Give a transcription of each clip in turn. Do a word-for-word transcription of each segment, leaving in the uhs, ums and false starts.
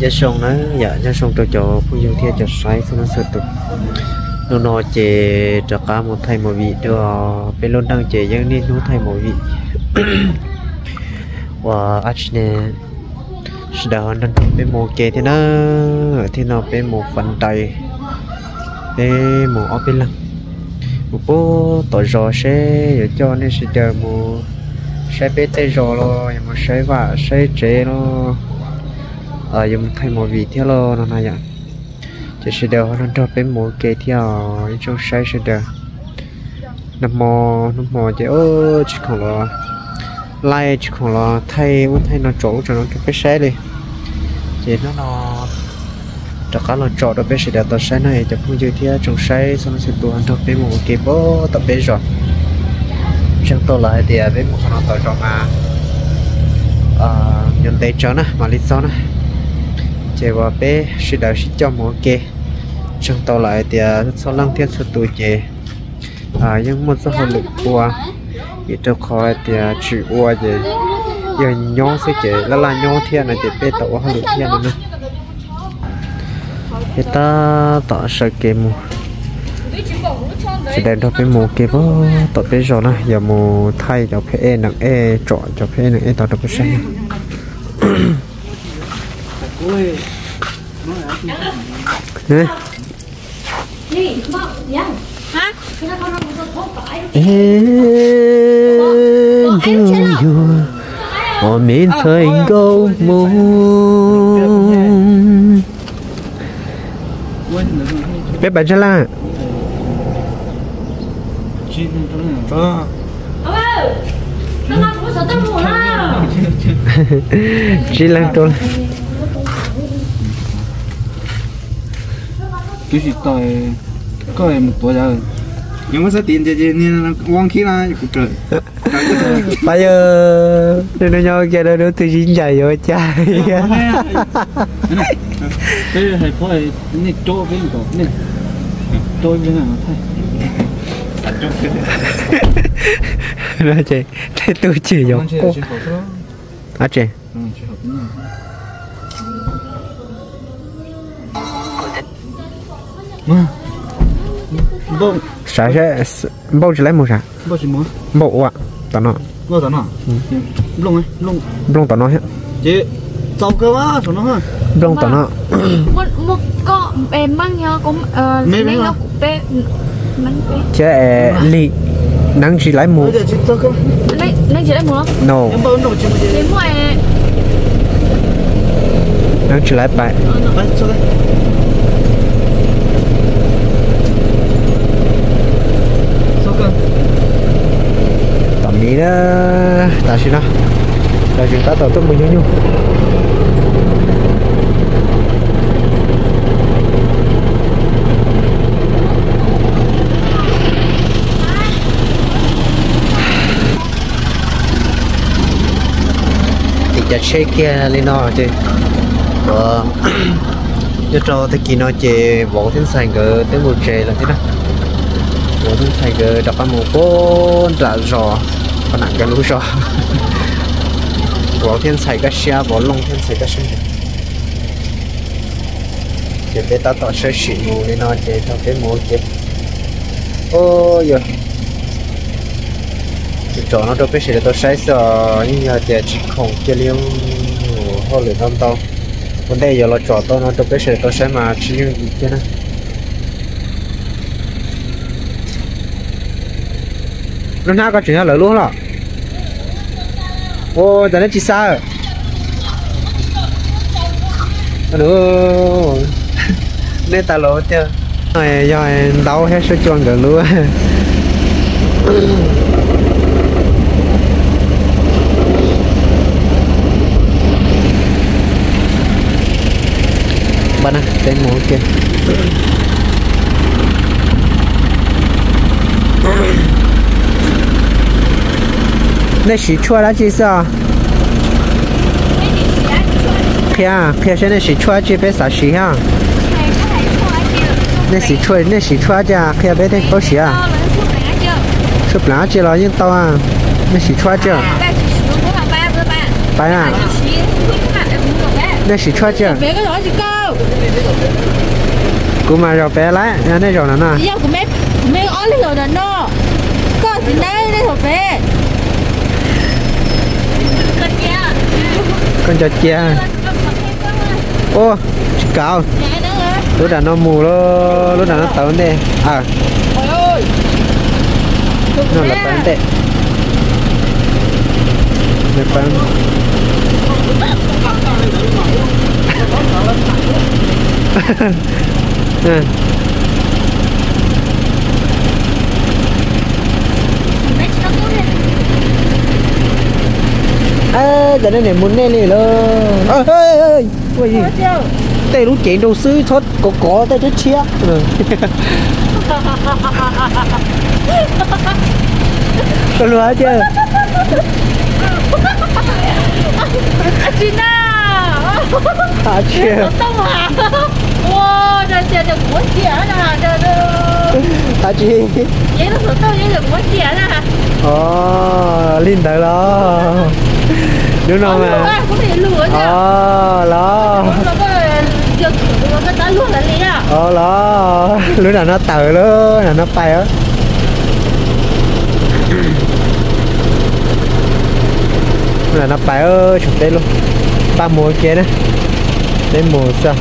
giờ xong nó giờ giờ xong cho cho phụ yêu thiên cho xoáy xong nó sửa tục nó nó chế cho cả một thầy một vị đưa bên luôn đang chế dân nên nó thầy một vị và ách nè đã hơn đang bên một chế thì nó thì nó bên một phần tay bên một ở bên lăng một bố tội rồi sẽ cho nên sẽ chờ một sẽ biết tay rồi rồi một sẽ và sẽ chế nó ở dùng thay một vị theo lo nó này ạ chỉ sẽ đều nó cho bên một cái theo trong sai sẽ đều nằm mò nằm mò chỉ ơ chỉ còn là lai chỉ còn là thay muốn thay nó chỗ cho nó cái sai đi chỉ nó nó cho cả là chỗ đó bên sẽ đều tao sai này cho không chơi theo trong sai xong sẽ tụ anh cho bên một cái bó tập bên rồi chẳng tôi lại thì bên một con tàu trong à nhận thấy cho nó mà lý do nó chế vào bé sẽ đào sẽ cho một cái trong tàu lại thì sau lăng thiên số tuổi chế à nhưng một số hơi lực qua thì cho khỏi thì chịu qua gì giờ nhỏ sẽ chế là là nhỏ thiên này thì bé tàu hơi lực thiên nữa thì ta tạo sự kiện một chỉ để cho bé một cái bó tạo bé rồi này giờ một thay cho bé nặng e chọn cho bé nặng e tạo được cái sáng hả? Ở miền thành câu môn bé bạn cho la chỉ là trốn cái gì tôi có em một tuổi rồi nhưng mà sao tiền gì gì nên quăng khí là cũng trời bây giờ nó nhau kia nó từ chín dài rồi trai cái này phải này trôi cái gì này trôi như nào thôi nó chị thế tôi chỉ giống cô à chị bông sao sẽ bông chỉ lấy một sao bông chỉ mua bộ ạ tao nó bông tao nó bông ấy bông bông tao nó hết chị tao cơ á tao nó ha bông tao nó một một con em mang nhau cũng mấy nó cũng bé chứ lì nắng chỉ lấy một lấy lấy chỉ lấy một no lấy một nắng chỉ lấy bảy tầm mỹ đó ta xin đó ta chúng ta tàu tốt bao nhiêu nhiêu thìจะเช็คแค่เลยเนาะจีờ cho cho tới kỳ nó chè vỗ thiên sành cái tới một chè là thế nào vỗ thiên sành cái đập một cô đã rõ còn nặng cái lúa rõ vỗ thiên sành cái xe vỗ lông thiên sành cái xe chè bé ta tạo sơ xịn mù nên nó chè cho cái mù chè ôi giờ cho nó đâu biết sẽ tôi sai sợ nhưng giờ chè chỉ không chè liêu hoa lửa non tao vấn đề giờ là trò tôi nó đâu biết sẽ tôi sai mà chỉ như gì chứ nè nó nào có chuyện là luôn rồi ô giờ nó chỉ sao nữa nên ta lỗ chưa rồi rồi đau hết số chọn rồi luôn bạn à tên mũ kia那洗出来几少？片啊片现在洗出来几杯啥洗啊？那洗出来那洗出来家片杯的多洗啊？是不拿去了用刀啊？那洗出来这？白啊？ nó chỉ cho chưa bé cái đó chỉ câu cũng mà rồi bé lá anh ấy rồi nó giờ của mẹ mẹ ở đây rồi nó có gì đây đây rồi bé con cho chia ô cào lúc nào nó mù lo lúc nào nó tao đây à nó là bán tệ được bán ơ giờ này muốn nên này luôn ơi ơi ơi ôi gì tay lúc chạy đâu xứ thoát có có tay rất chia rồi con lúa chưa chị na à chưa tông à wow đây đây được cuốn chĩa nè đây đây à chị vậy nó sửa tông vậy được cuốn chĩa nè ồ linh tới đó đúng không mà có thể lừa chứ ồ đó nó có chưa nó có tá luôn là gì à ồ đó lúc nào nó tự luôn là nó bay á là nó bay ở chụp đây luôn ba mùa kia đấy đến mùa sao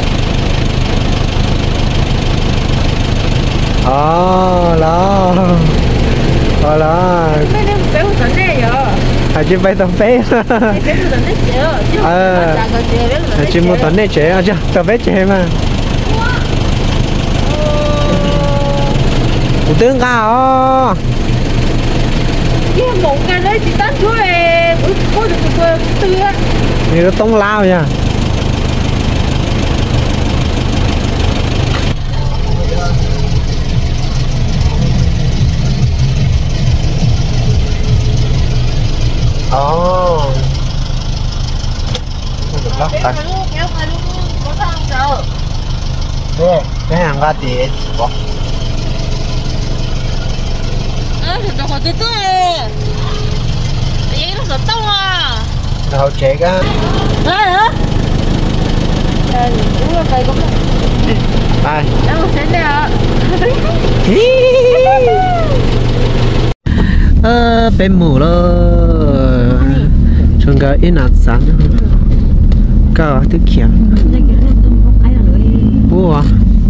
ồ đó ồ đó mấy đứa bé một tuần này rồi à chị bay tao bé ờ à chị một tuần này chế à chứ tao bé chế mà một tiếng cao cái một cái đấy chỉ tán chuối có được một tư á thì nó tông lao nha ồ được lắm à cái hàng ba tiền bỏ ơ thì đâu có tới tới vậy nó sập tông à đâu chạy á đó hả đúng là phải cũng ai đâu sẽ đây ạ ơ bên mù rồi chúng ta ít nát sáng cao thứ kia bùa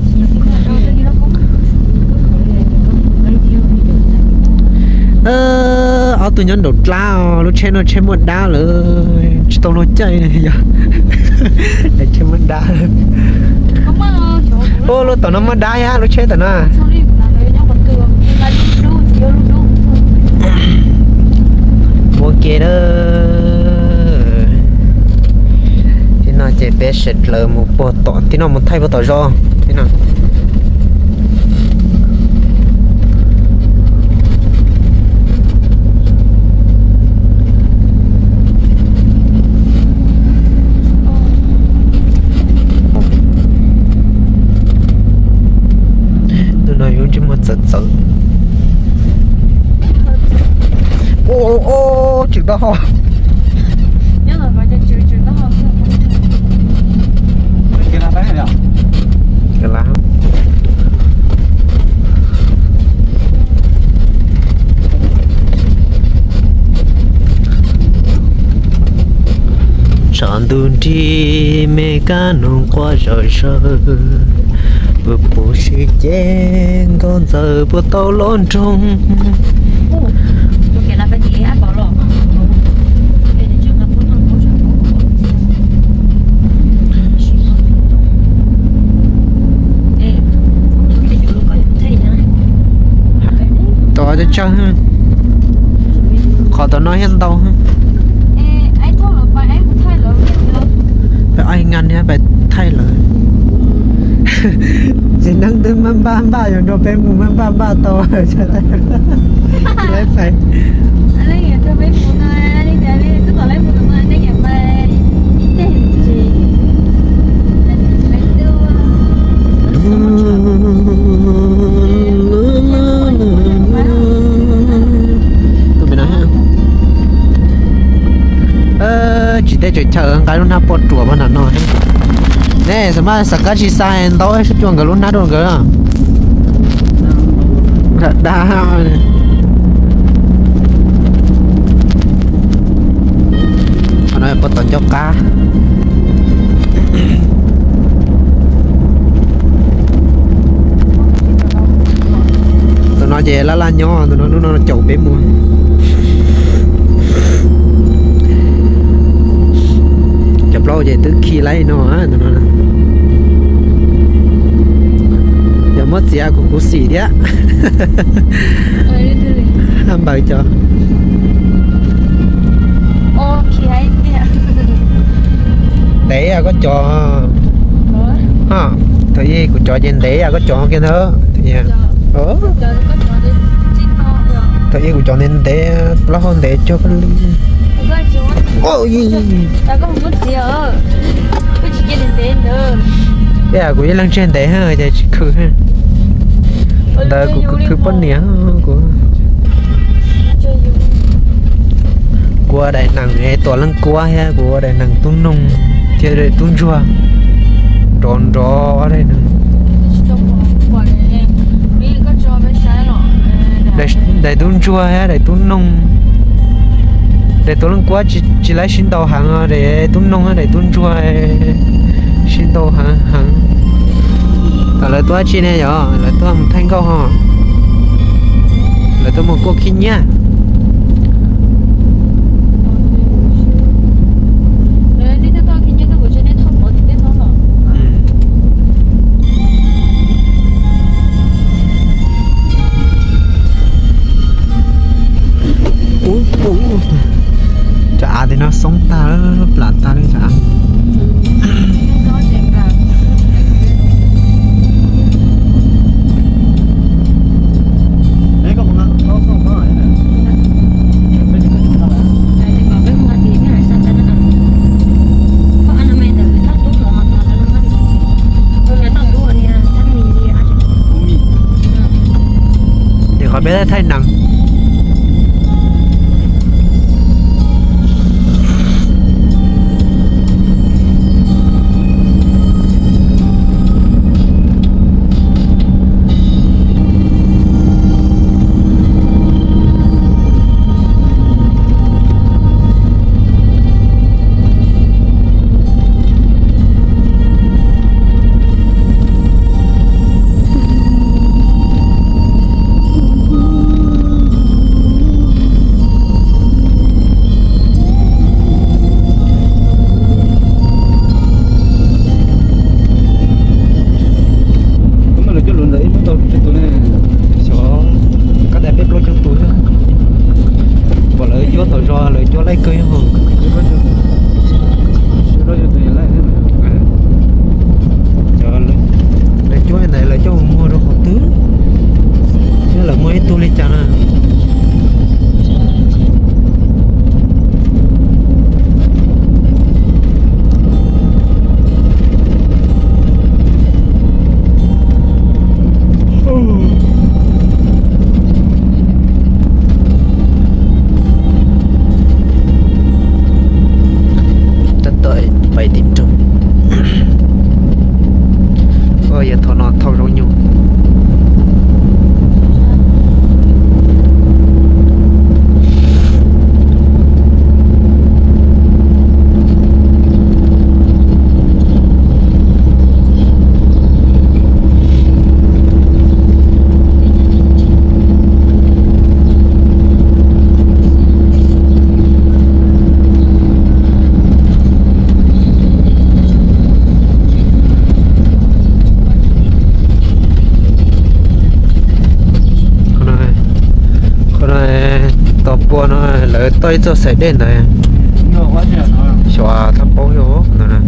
ơ ở tụi nhân đột lao lúc trên nó trên một đá rồi chỉ tao nó chơi này giờ để trên một đá ô lúc tao nó mất đá á lúc trên tao nó ok đó thì nó chỉ bé sệt lờ một bộ tọt thì nó một thay bộ tọt do thế nào tôi nói hướng cho một giật giật ô ô chừng đó ho nhớ là phải cho chữ chữ đó không cái lá đấy nhỉ cái lá chọn đường đi mẹ cá nông qua rồi sơ bữa bố sĩ chén con giờ bữa tàu lon trong cái là phải gì á bảo lộn tao cho chơi ha khó tao nói hen tao ha anh thôi là phải anh thay lời phải ai ngăn ha phải thay lời chỉ năng từ mâm ba ba rồi đồ bé mù mâm ba ba to rồi cho lại lấy phải anh lấy gì tôi biết một người đi chơi đi tôi còn lấy một người anh lấy gì về thế gì tôi mới nói ha ờ chỉ để chơi chờ cái lúc nào bột chùa bên nào nó nè sao mà sạc chỉ sai đâu ấy chuồng cái lúc nào đâu cái à đã đã nói bột tận cho cá tụi nó về lá la nhỏ tụi nó nó nó chậu bé mua chụp lâu về từ khi lấy nó á tụi nó giờ mất gì cũng cũng xì đấy ăn bày cho ô khi ấy để à có trò ha thời gì của trò trên để à có trò kia nữa thì ờ thời gì của trò nên để lo hơn để cho cái ôi ta có một gì ở cái chỉ trên để nữa bây giờ của cái lăng trên để ha để khử ha đời của khử bón nẻ của của đại nằng ấy tổ lăng qua ha của đại nằng tung nung thì đại tung chua tròn trò ở đây nè đại đại tung chua ha đại tung nung để tôi lần qua chỉ chỉ lấy xin đầu hàng để tung nông để tung chua xin đầu hàng hàng là tôi chỉ này rồi là tôi một thanh câu hò là tôi một cô kinh nhá chả thì nó sống ta nó lạt ta đấy chả đấy có không có không có này thì khỏi biết thay nặng tôi cho sẽ đến này xóa thăm bố hiểu nè nè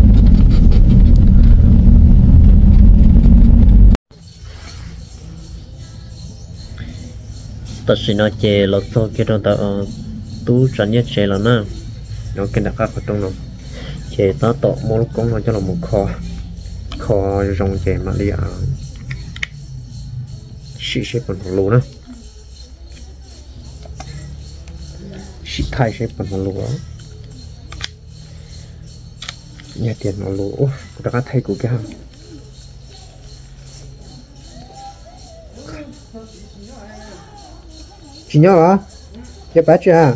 tất nhiên nó chè lót số kia trong tao tú tránh nhất chè là nè nó cái đặc khác ở trong nó chè nó tọt một lúc cũng nó cho là một kho kho rong chè mà đi à xí xí phần lúa nữa xí thay xí phần lúa nhà tiền nó lỗ đã có thay của cái hàng chỉ nhau hả cái bát chưa à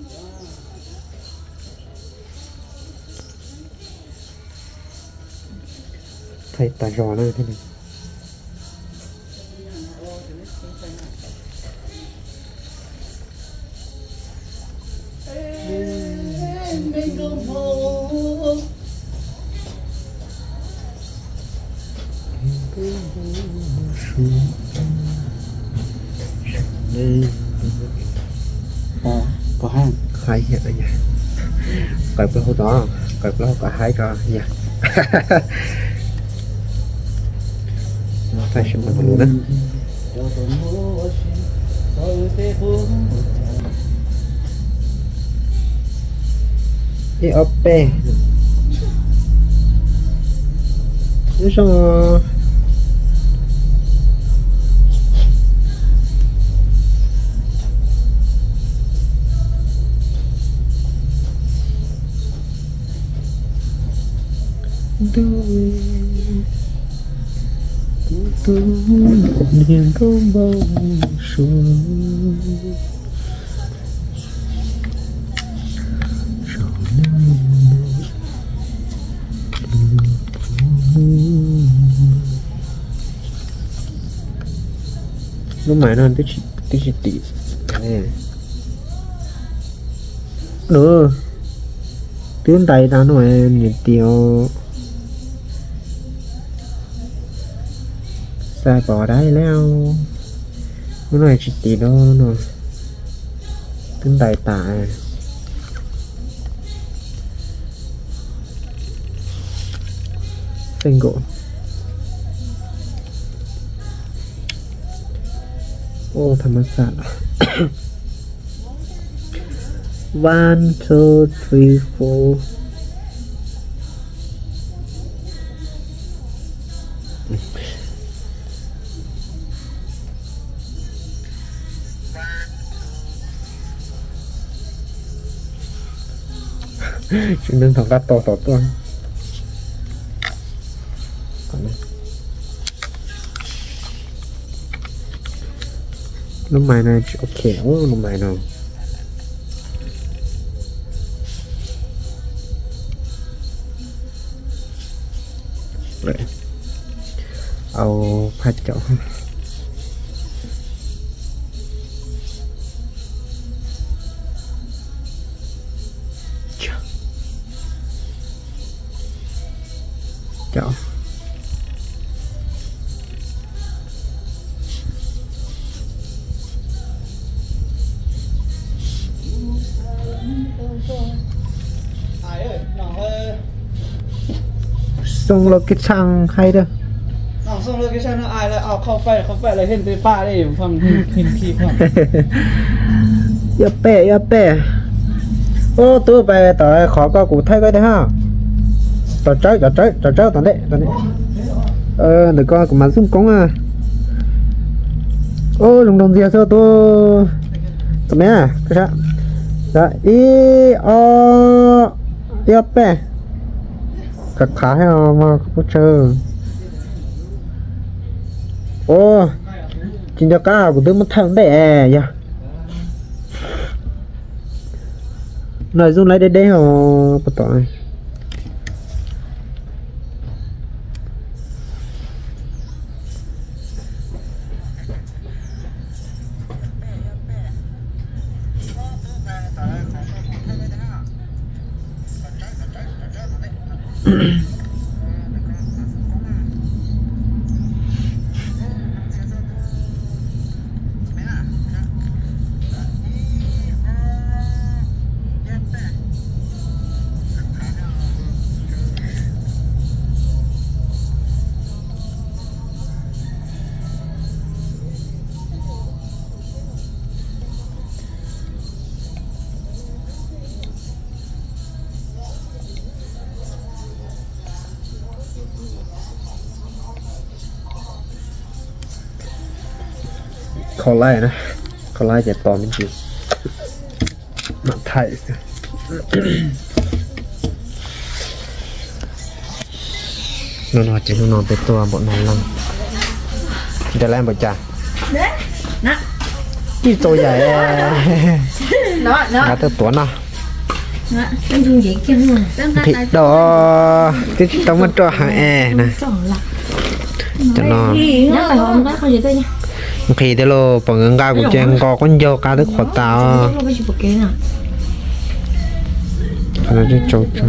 thay tà rò nữa thế này có có hai hai hiện rồi nha cởi cái hố đó cởi cái hố cả hai cho nha phải xem một luôn đó cái ốp bè nó xong niềm không bao xuống lúc mày nó tích tích tích tích nữa tiếng tay ta nó nhiệt tiêu sai bỏ đáy leo nó này chỉ tí đó nó tiếng tay tạ xanh gỗ ô thầm sạn one two three four chúng đừng thằng to to to lúc mày này ok lúc mày nào đấy ao phát chậu chậu xong rồi cái trang hay đó nó xong rồi cái trang nó ai lại ao không phải không phải là hiện tới pha đây phòng hình khi phòng ya bè ya bè ô tôi về tới khó có cụ thay cái đấy ha tao trái tao trái tao trái tao đấy tao đấy ờ được coi của mà xung cống à ô lùng đồng gì sao tôi tao mẹ à cái sao đó ý o ya bè cả khá hay mà có chơi ô chính cho cả của tôi mất thằng đấy ya nội dung lấy đây đây họ bắt tội khó lại nè khó lại chạy to mình gì mặt thải nó nó chỉ nó bị tua bọn nó lắm để làm bữa chả đấy nè cái tôi vậy đó đó ngã tới tuần nào nè cái gì vậy kia luôn thịt đó cái tông nó cho hàng e nè cho nó nhắc bài hôm đó không gì tôi nha khi thế lo bằng ngân ga của trang co con dâu cá thức khó tao nó đi trâu trâu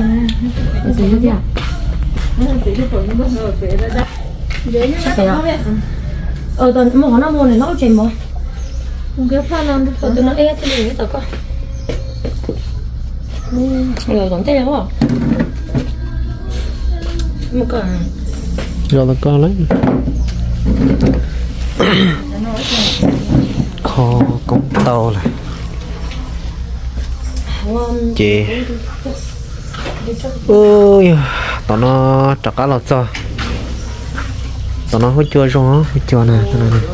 ờ tao mua nó mua này nó chạy mà không biết pha làm được tụi nó e thì để tao coi rồi còn thế không một cái rồi tao coi lấy kho cũng to này chị ôi tao nó chặt cá lọt cho tao nó hút chua rồi hút chua này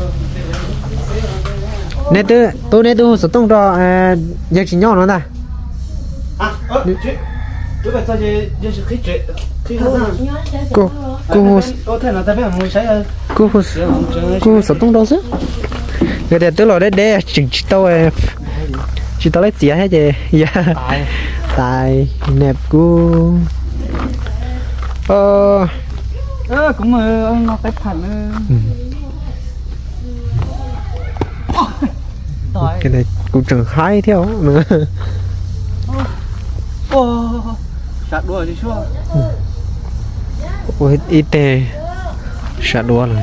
nè tư tôi nè tư hồ sơ tông cho giờ chỉ nhỏ nó ta à ơ chị chú phải sao chị giờ sẽ khích chị cô cô có thể là ta phải mua sai cô hồ cô sơ tông đâu chứ người ta tư rồi đấy đấy chỉ chỉ tao chỉ tao lấy xía hết chị dạ tài nẹp cô ờ ơ cũng nó tay phản cái này cũng chẳng khai theo nữa ô sạt đùa chứ chưa ôi ít tê sạt đùa rồi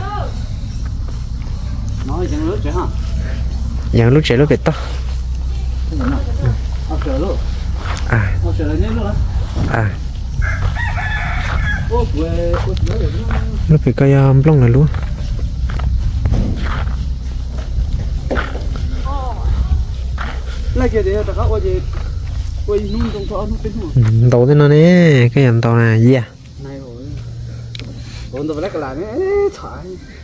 nói chẳng lúc chứ hả dạng lúc trẻ lúc biệt to à à lúc bị cây um, lông này luôn lại cái đấy tao có gì quay nung trong thọ nó tính không đầu thế nó nè cái dàn tàu này gì à này rồi còn tao phải cái làm ấy thoải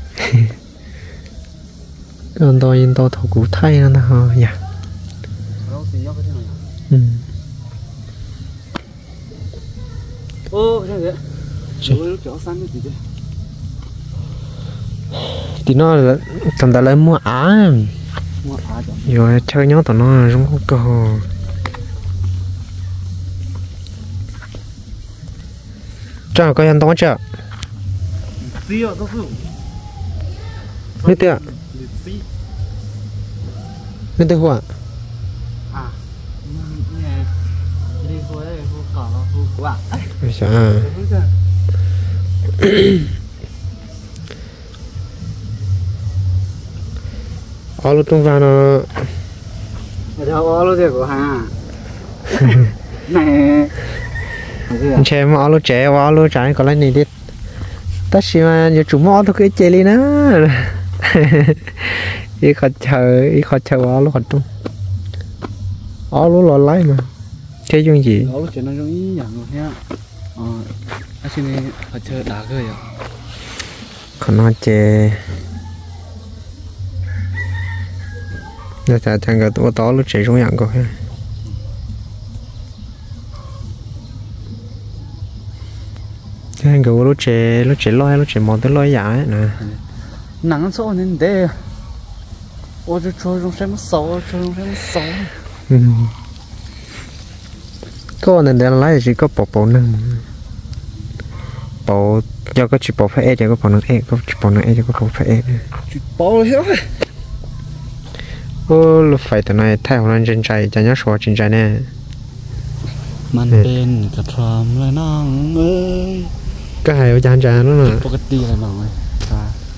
cái dàn tàu dàn tàu thầu cũ thay nó hả dạ ừ. ô cái gì vậy chỗ xanh cái gì đấy thì nó là thằng ta lấy mua á rồi chơi nhớ tụi nó giống có cơ hội cho có ăn to chưa mấy tiền mấy tiền hoa à đi thôi đấy khu cỏ khu quả à ở lúc trong vào nó ở lúc của hà này trẻ mà ở lúc trẻ ở lúc trái có lấy này đi tất nhiên mà giờ chúng mò thôi cái chơi đi nữa ý khó chờ ý khó chờ ở lúc trong ở lúc lo lấy mà thế chuyện gì ở lúc chuyện nó giống nhưอย่างrồi nhá ờ anh xin đi khó chờ đá cơ à còn nó chơi giờ ta thằng cái tụi to lúc chạy xuống dạng coi thằng cái lúc chạy lúc chạy lôi lúc chạy mò tới lôi giả nè nắng sâu nên thế ôi cho cho trong xem sâu cho trong xem sâu có nên để lấy chỉ có bộ bộ nâng bộ cho có chỉ bộ phải e cho có bộ nâng e có chỉ bộ nâng e cho có bộ phải e chỉ bộ hết ô lúc phải tụi này theo lên trên trái cho nhớ số trên trái nè มันเป็นกระทำเลยน้องเอ้ยก็ให้อาจารย์จานนั่นน่ะปกติเลยน้องเอ้ยจ้า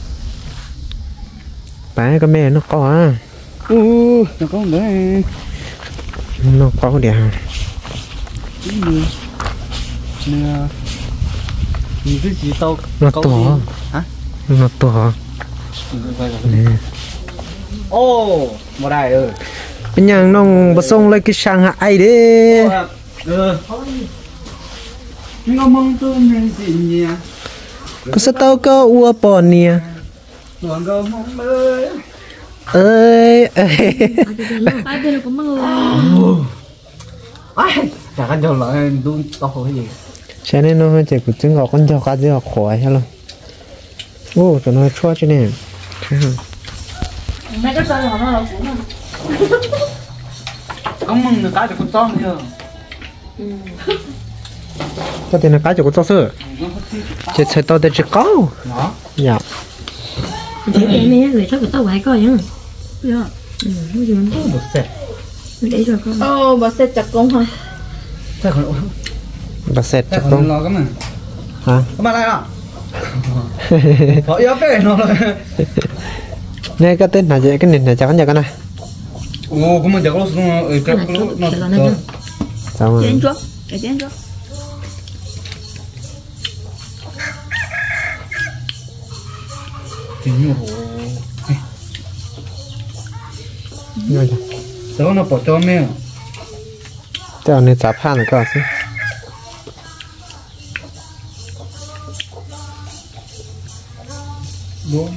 ป้าก็แม่นกก็อ่ะอู้ยังก็ได้นกก็เดี๋ยวเนื้อเนื้อมีคือสีเตานกตัวฮะนกตัวนี่โอ้บ่ได้เออเป็นอย่างน้องบ่ส่งเลยกิช่างหาไอเด้เออนี่ก็มองตัวนึงสิเนี่ยก็สะเตาก็อัวปอนเนี่ยส่วนก็มองเลยเอ้ยเอ้ย ai bên cũng mong ai chả cần cho lại đun to cái gì Xe này nó chỉ có trứng gọt con cho cá gì khó hay không? Ô, cho nó chua chứ nè. mấy cái tên họ nó là cũng có mừng được cái được con to nữa. Cho tiền là cá cho con to sữa. Chỉ chơi to để chỉ có. Đó. Dạ. thế em ấy lấy cho cái tàu hay coi nhá dạ ừ bây giờ nó Một xe. để rồi con ô bà sẽ chặt con hả Thế còn Bà xét thế cho còn con. lo cái mà. Hả? Có mà lại nào? Họ yếu cái nó rồi. Này cái tên là gì? Cái nền này chắc chắn giờ cái này. Ồ, có mà chắc nó ở cái nó nó. Sao mà? chén trước cái chén trước Thì như hồ. Rồi. Đó nó bỏ cho mẹ. Cho nên chả phan được cơ chứ. Đúng.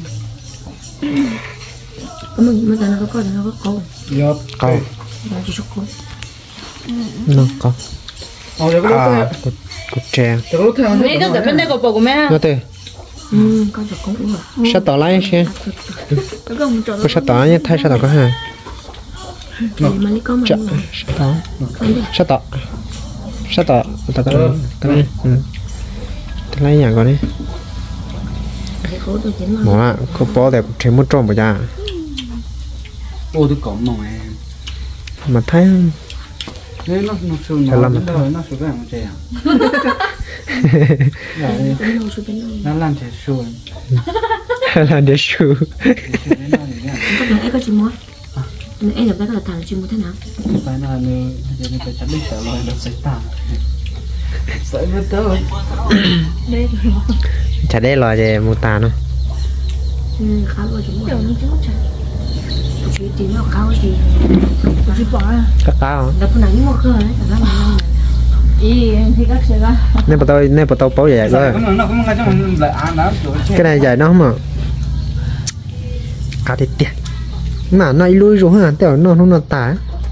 có mình bây giờ nó có coi nó có câu Dạ. Câu. nó chỉ chúc câu Nó có. Ờ, cái lúc À, cột cột tràng. cái lúc theo mấy cái bên đây có bầu của mẹ Nó từ. ừ con chúc câu cũng rồi Sao tỏ lại xe? cái con chọn Có sao tỏ nhé, thay sao tỏ có hả? mà lấy con mà Chợ. Sao tỏ? Sao tỏ? Sao tỏ? Tỏ cái này. Cái này. Ừ. Thế lấy nhà con đi. cái khổ tôi chính là Mỏ ạ, có bó đẹp trên một trộm bỏ ra. ô tôi cổng mỏng em. Mà thấy Thế nó nó sườn Phải nó làm đến một đời nó sườn cái hàng chè. Rồi cái lâu chưa đến lâu nó làm chè sườn. là để sưu. Đến nó thì cái các bạn ấy có chim muối em được cái là thằng chim muối thế nào phải là nơi giờ nó phải chặt đi trở lại nó sẽ tàn. Sợi mất tới. đây Chả đây là gì mô tà nó. ừ khá là chúng muối nó chứ chỉ tìm nó cao gì chỉ bỏ Các cao hả? đập này mua khơi đấy cảm ơn ý thì các sẽ ra Nên bà tôi, nên bà tôi bó vậy Sợi cơ. có nó cũng ngay trong mình lại ăn đó rồi. Cái này dài nó không mà. À thì tiền. Mà nó lui rồi hả? Tiểu nó không nó tả.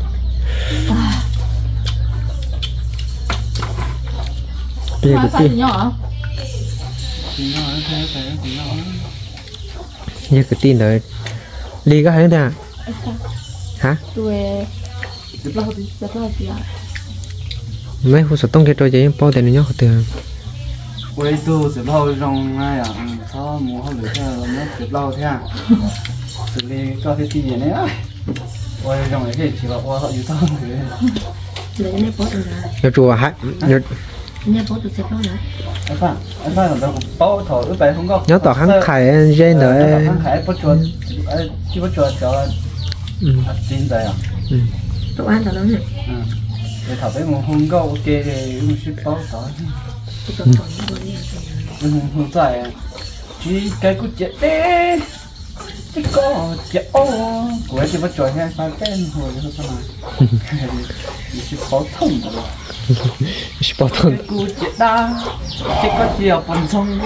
Bây giờ cái tin. nhỏ Thì nó thế thế thì nó. Giờ cái tin rồi. Ly có hay thế à? Hả? tuổi rất lâu đi rất lâu đi Mấy hồ sơ tông cái trôi giấy bao tiền nó nhóc từ. Quay tu sẽ lâu trong ngay à, sao mua không được theo nó sẽ lâu thế à? Xử lý cho cái gì này á? Quay trong cái gì chỉ là qua họ YouTube thôi. lấy cái này bỏ được ra Nó chùa hả? Nó này bỏ được sẽ bỏ đấy Anh Phan, anh Phan làm đâu cũng bao thổi ướp bài không có. nhớ tỏ kháng khải dây Nó nữa. kháng khải bắt chuột, chỉ bắt chuột cho Ừ. tin rồi à? Ừ. đồ ăn tao nói này Ừ. Để thảo với một hôm có ok thì cũng ship bao tỏi. tôi còn còn những cái Ừ, không phải chỉ cái cút chết đấy. Cái có chết ô, của em chỉ bắt chuột hay phải cái hồi nó sao mà. Ship bao thông rồi. Sport thôn. Cú chết đa, chết có chiều phần sông.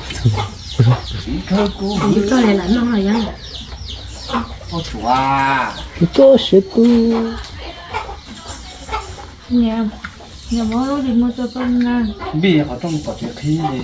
Cơ cú những cái này là nó là gì ô chủ à. Có sẽ tu. nhà nhà bố nó đi mua cho con nha Bây giờ họ trong có chuyện khi thì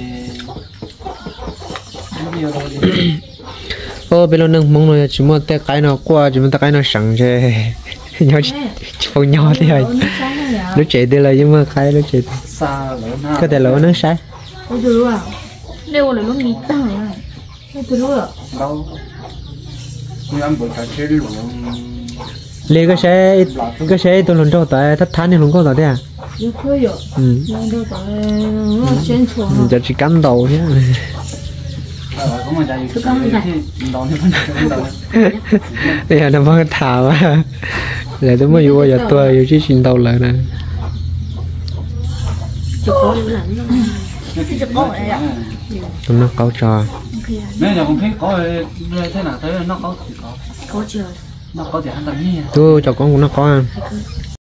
bây giờ rồi. Ô bây giờ nâng mong rồi chỉ muốn tay cái nó qua chỉ muốn tay cái nó sẵn chứ. Nhau chỉ phong nhau thì rồi. Nó chạy đi là nhưng mà cái nó chạy. Xa lớn ha. Có thể là nó sai. ôi trời ơi đây là lúc nghỉ tao này ôi trời ơi Đâu. Như anh buổi trà chơi luôn. Lê cái xe cái xe tôi lần đầu tại thất thán thì không có tại à? yêu khơi rồi Ừ. lần đầu tại nó xuyên chuồng Giờ chỉ cắm đầu nhé. Ờ có mà chạy thì đón thì vẫn đón. Bây giờ nó vẫn thả mà. Lại tôi mới vô giờ tôi yêu chỉ xin đầu lại nè. chụp có đi làm Chụp có vậy à? Tôi nó câu trò. Nếu giờ không thấy có thế nào thấy nó có thì có. có chưa Nó có thì hắn ta nghe. Tôi cho con cũng nó có.